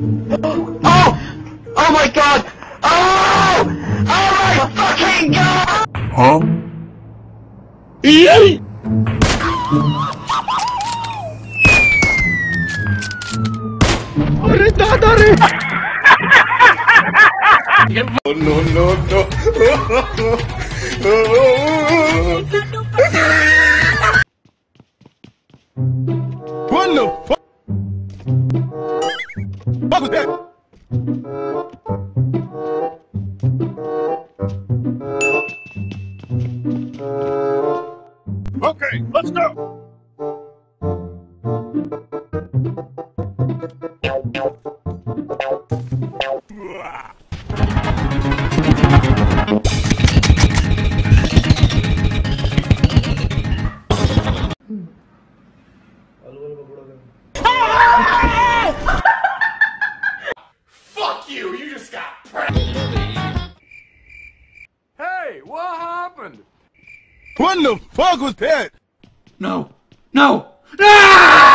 Oh! Oh my god! Oh! Oh my fucking god! Huh? Yay! Aray, dadari! Oh, no, no, no. What the fuck? What was that? Okay, let's go. Fuck you! You just got pranked. Hey, what happened? What the fuck was that? No! No! Ah!